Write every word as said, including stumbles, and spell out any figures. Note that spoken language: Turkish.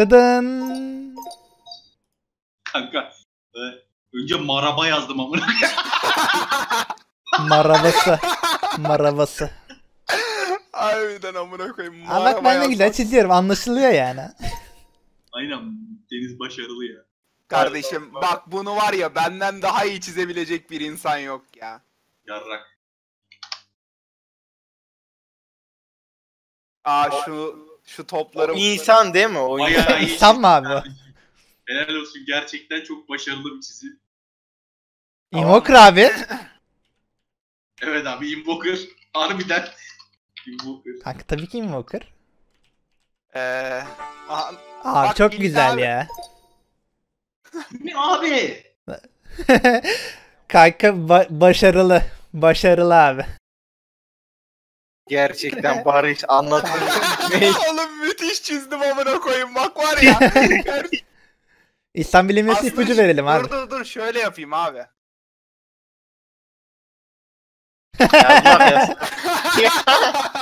Dıdın. Kanka. E, önce maraba yazdım amına. Marabası. Marabası. Harbiden amına koyayım. Aa, bak ben de güzel yazmaz. çiziyorum. Anlaşılıyor yani. Aynen. Deniz başarılı ya. Kardeşim bak bunu var ya benden daha iyi çizebilecek bir insan yok ya. Yarrak. Aa şu şu topları İnsan değil mi o? Bayağı iyi. İnsan mı abi bu? Helal olsun. Gerçekten çok başarılı bir çizim. Invoker abi. Evet abi Invoker. Harbiden. Invoker. Kanka tabii ki Invoker. Eee aha, Abi Bak, çok İlk güzel abi. ya. Ne abi? Kanka ba- başarılı. Başarılı abi. Gerçekten Barış anlatıyor. Ne? oğlum müthiş çizdim amına koyayım bak var ya. İnsan bilimesi Aslında ipucu şu- verelim abi. Dur dur dur şöyle yapayım abi. Yazmak yaz.